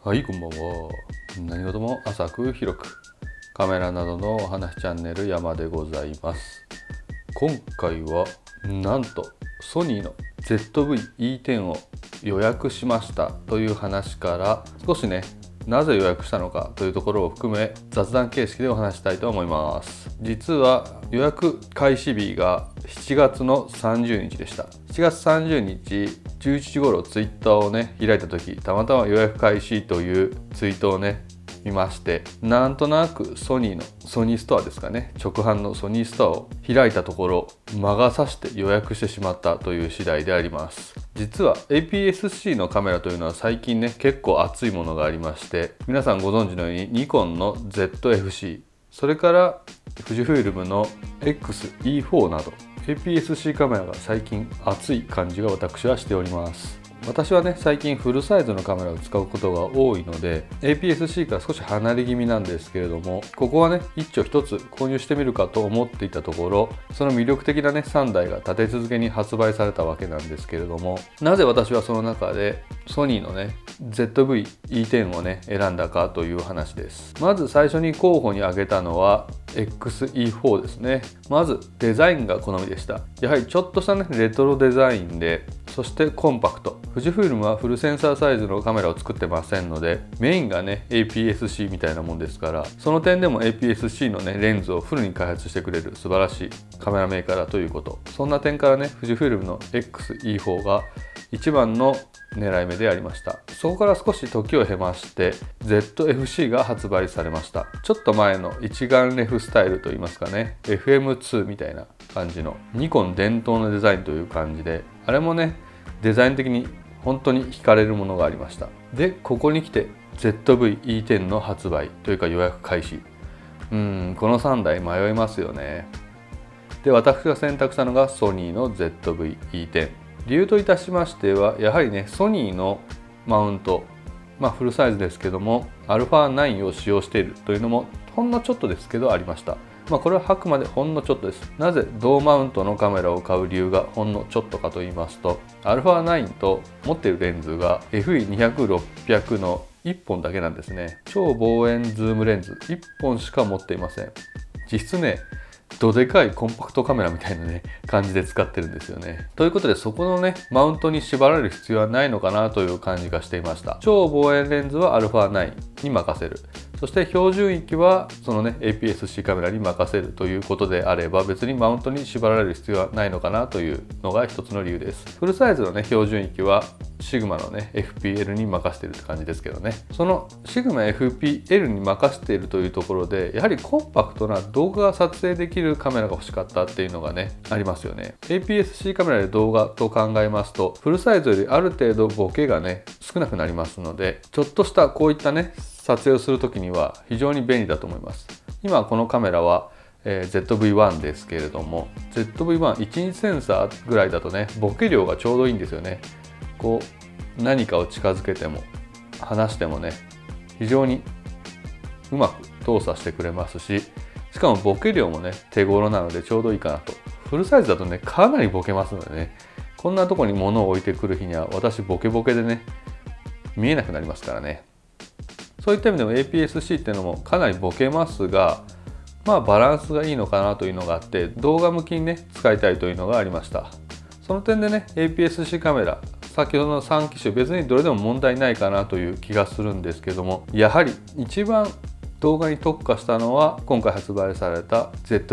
はい、こんばんは。何事も浅く広く、カメラなどのお話チャンネル山でございます。今回はなんとソニーの ZV-E10 を予約しましたという話から、少しねなぜ予約したのかというところを含め雑談形式でお話したいと思います。実は予約開始日が7月の30日でした。7月30日11時頃ツイッターをね開いた時、たまたま予約開始というツイートをね見まして、なんとなくソニーストアですかね、直販のソニーストアを開いたところ魔が差して予約してしまったという次第であります。実は APS-C のカメラというのは最近ね結構熱いものがありまして、皆さんご存知のようにニコンの ZF-C、 それから富士フイルムの X-E4 など APS-C カメラが最近熱い感じが私はしております。私はね最近フルサイズのカメラを使うことが多いので APS-C から少し離れ気味なんですけれども、ここはね一丁一つ購入してみるかと思っていたところ、その魅力的なね3台が立て続けに発売されたわけなんですけれども、なぜ私はその中でソニーのね ZV-E10 をね選んだかという話です。まず最初に候補に挙げたのは X-E4 ですね。まずデザインが好みでした。やはりちょっとしたねレトロデザインで、そしてコンパクト。富士フイルムはフルセンサーサイズのカメラを作ってませんので、メインがね APS-C みたいなもんですから、その点でも APS-C のねレンズをフルに開発してくれる素晴らしいカメラメーカーだということ、そんな点からね富士フイルムの X-E4 が一番の狙い目でありました。そこから少し時を経まして ZF-C が発売されました。ちょっと前の一眼レフスタイルといいますかね、 FM2 みたいな感じのニコン伝統のデザインという感じで、あれもねデザイン的に本当に惹かれるものがありました。でここに来て ZV-E10 の発売というか予約開始、この3台迷いますよね。で私が選択したのがソニーの ZV-E10。理由といたしましては、やはりねソニーのマウント、フルサイズですけども α9 を使用しているというのもほんのちょっとですけどありました。これはあくまでほんのちょっとです。なぜ同マウントのカメラを買う理由がほんのちょっとかと言いますと、α9 と持っているレンズが FE200-600 の1本だけなんですね。超望遠ズームレンズ1本しか持っていません。実質ねどでかいコンパクトカメラみたいなね感じで使ってるんですよね。ということでそこのねマウントに縛られる必要はないのかなという感じがしていました。超望遠レンズは α9 に任せる、そして標準域はそのね APS-C カメラに任せるということであれば、別にマウントに縛られる必要はないのかなというのが一つの理由です。フルサイズのね標準域はシグマのね FPL に任せているって感じですけどね、そのシグマ FPL に任せているというところで、やはりコンパクトな動画が撮影できるカメラが欲しかったっていうのがねありますよね。 APS-C カメラで動画と考えますと、フルサイズよりある程度ボケがね少なくなりますので、ちょっとしたこういったね撮影をする時には非常に便利だと思います。今このカメラはZV-1 ですけれども、 ZV-1 日センサーぐらいだとねボケ量がちょうどいいんですよね。こう何かを近づけても離してもね非常にうまく動作してくれますし、しかもボケ量もね手頃なのでちょうどいいかなと。フルサイズだとねかなりボケますのでね、こんなとこに物を置いてくる日には私ボケボケでね見えなくなりますからね。そういった意味でも APS-C っていうのもかなりボケますが、バランスがいいのかなというのがあって、動画向きにね使いたいというのがありました。その点でね APS-C カメラ先ほどの3機種別にどれでも問題ないかなという気がするんですけども、やはり一番動画に特化したのは今回発売された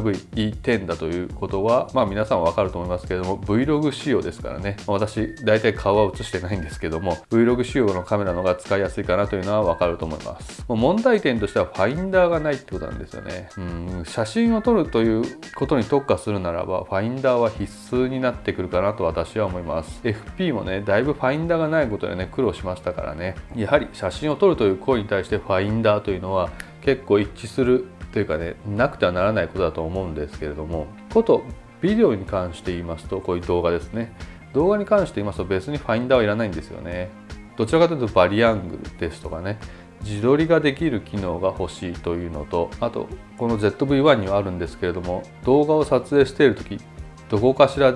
ZV-E10 だということは、皆さんは分かると思いますけれども Vlog 仕様ですからね。私大体顔は映してないんですけども Vlog 仕様のカメラの方が使いやすいかなというのは分かると思います。問題点としてはファインダーがないってことなんですよね。写真を撮るということに特化するならばファインダーは必須になってくるかなと私は思います。 FP もねだいぶファインダーがないことでね苦労しましたからね。やはり写真を撮るという行為に対してファインダーというのは結構一致するというかねなくてはならないことだと思うんですけれども、ことビデオに関して言いますと、こういう動画ですね、動画に関して言いますと別にファインダーはいらないんですよね。どちらかというとバリアングルですとかね自撮りができる機能が欲しいというのと、あとこの ZV-1 にはあるんですけれども、動画を撮影している時どこかしらでね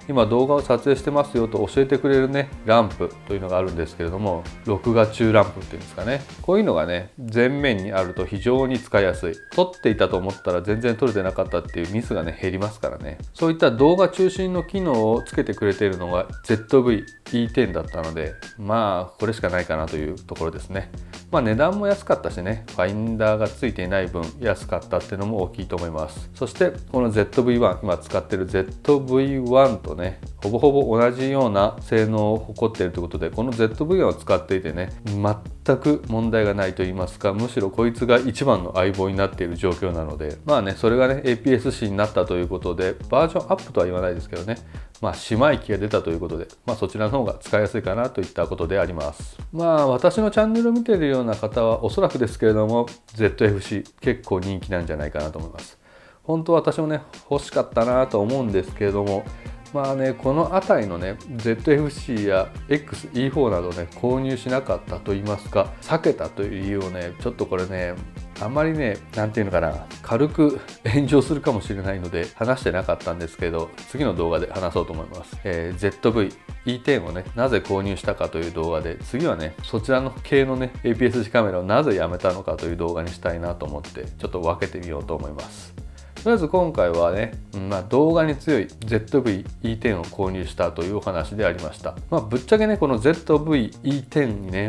今動画を撮影してますよと教えてくれるねランプというのがあるんですけれども、録画中ランプっていうんですかね、こういうのがね前面にあると非常に使いやすい。撮っていたと思ったら全然撮れてなかったっていうミスがね減りますからね。そういった動画中心の機能をつけてくれているのが ZV-E10 だったので、まあこれしかないかなというところですね。まあ値段も安かったしね、ファインダーがついていない分安かったっていうのも大きいと思います。そしてこの ZV-1、今使ってる ZV-1 とねほぼほぼ同じような性能を誇っているということで、この ZV-1 を使っていてね全く問題がないと言いますか、むしろこいつが一番の相棒になっている状況なので、まあねそれがね APS-C になったということで、バージョンアップとは言わないですけどね、まあ姉妹機が出たということで、まあそちらの方が使いやすいかなといったことであります。まあ私のチャンネルを見ているような方はおそらくですけれども ZF-C 結構人気なんじゃないかなと思います。本当私もね欲しかったなと思うんですけれども、まあねこの辺りのね ZF-C や XE4 などね購入しなかったと言いますか、避けたという理由をねちょっとこれねあんまりね何て言うのかな、軽く炎上するかもしれないので話してなかったんですけど、次の動画で話そうと思います。ZV-E10 をねなぜ購入したかという動画で、次はねそちらの系のね APS-C カメラをなぜやめたのかという動画にしたいなと思ってちょっと分けてみようと思います。とりあえず今回はね、動画に強い ZV-E10 を購入したというお話でありました。ぶっちゃけねこの ZV-E10 にね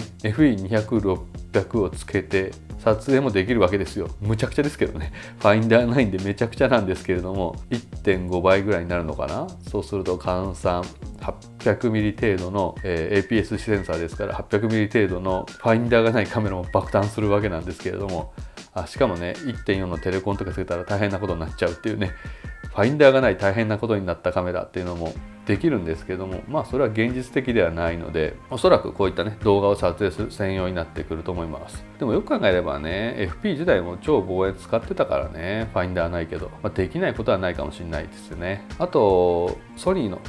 FE200/600 をつけて撮影もできるわけですよ。むちゃくちゃですけどね、ファインダーないんでめちゃくちゃなんですけれども、 1.5 倍ぐらいになるのかな。そうすると換算 800mm 程度の、APS-C センサーですから 800mm 程度のファインダーがないカメラも爆誕するわけなんですけれども、しかもね 1.4 のテレコンとかつけたら大変なことになっちゃうっていうね、ファインダーがない大変なことになったカメラっていうのもできるんですけども、それは現実的ではないので、おそらくこういったね動画を撮影する専用になってくると思います。でもよく考えればね FP 自体も超望遠使ってたからね、ファインダーないけど、できないことはないかもしれないですよね。あとソニーの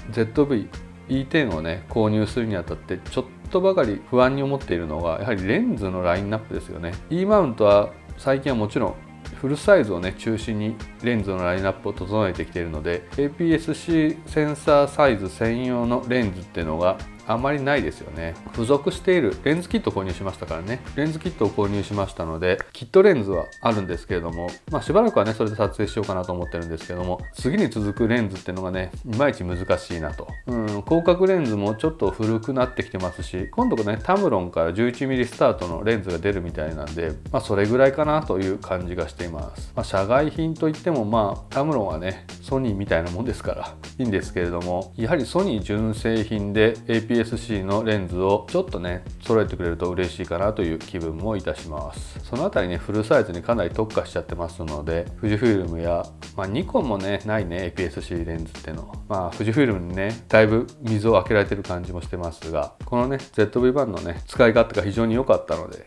ZV-E10 をね購入するにあたってちょっとばかり不安に思っているのがやはりレンズのラインナップですよね。E マウントは最近はもちろんフルサイズをね中心にレンズのラインナップを整えてきているので、 APS-C センサーサイズ専用のレンズっていうのがあまりないですよね。付属しているレンズキットを購入しましたからね、レンズキットを購入しましたのでキットレンズはあるんですけれども、しばらくはねそれで撮影しようかなと思ってるんですけども、次に続くレンズっていうのがねいまいち難しいなと。広角レンズもちょっと古くなってきてますし、今度ねタムロンから 11mm スタートのレンズが出るみたいなんで、それぐらいかなという感じがしています。社外品といってもタムロンはねソニーみたいなもんですからいいんですけれども、やはりソニー純正品で APS-C のレンズをちょっとね揃えてくれると嬉しいかなという気分もいたします。そのあたりねフルサイズにかなり特化しちゃってますので、富士フイルムや、ニコンもねないね APS-C レンズっての、富士フイルムにねだいぶ溝を開けられてる感じもしてますが、このね ZV-1 のね使い勝手が非常に良かったので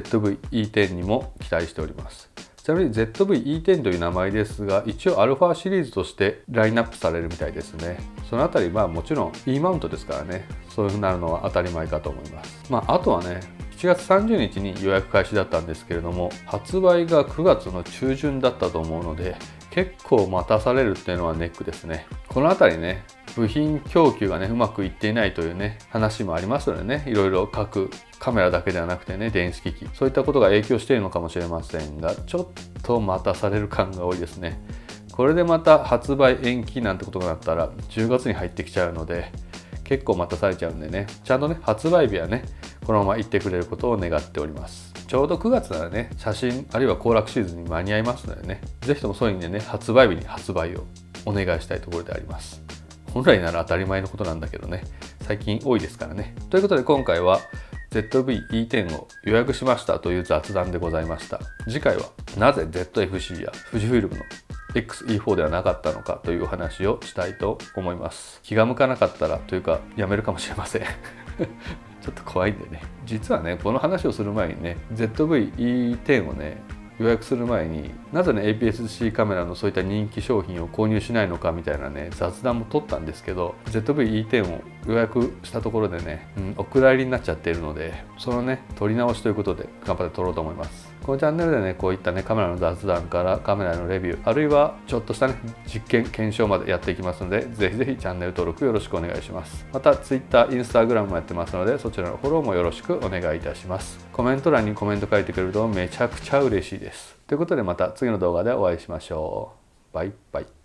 ZV-E10 にも期待しております。ちなみに ZV-E10 という名前ですが、一応 α シリーズとしてラインナップされるみたいですね。そのあたりもちろん E マウントですからね、そういうふうになるのは当たり前かと思います。あとはね7月30日に予約開始だったんですけれども、発売が9月の中旬だったと思うので結構待たされるっていうのはネックですね。このあたりね部品供給がねうまくいっていないというね話もありますのでね、いろいろ各カメラだけではなくてね電子機器、そういったことが影響しているのかもしれませんが、ちょっと待たされる感が多いですね。これでまた発売延期なんてことがなったら10月に入ってきちゃうので結構待たされちゃうんでね、ちゃんとね発売日はねこのまま行ってくれることを願っております。ちょうど9月ならね写真あるいは行楽シーズンに間に合いますのでね、是非ともそういう意味でね発売日に発売をお願いしたいところであります。本来なら当たり前のことなんだけどね、最近多いですからね。ということで今回は ZV-E10 を予約しましたという雑談でございました。次回はなぜ ZF-C や富士フイルムの XE4 ではなかったのかというお話をしたいと思います。気が向かなかったらというかやめるかもしれませんちょっと怖いんでね。実はねこの話をする前にね ZV-E10 をね予約する前になぜね APS-C カメラのそういった人気商品を購入しないのかみたいなね雑談も取ったんですけど、 ZV-E10 を予約したところでね、お蔵入りになっちゃっているので、そのね撮り直しということで頑張って撮ろうと思います。このチャンネルでねこういったねカメラの雑談からカメラのレビュー、あるいはちょっとしたね実験検証までやっていきますので、ぜひぜひチャンネル登録よろしくお願いします。また Twitter、Instagram もやってますので、そちらのフォローもよろしくお願いいたします。コメント欄にコメント書いてくれるとめちゃくちゃ嬉しいです。ということでまた次の動画でお会いしましょう。バイバイ。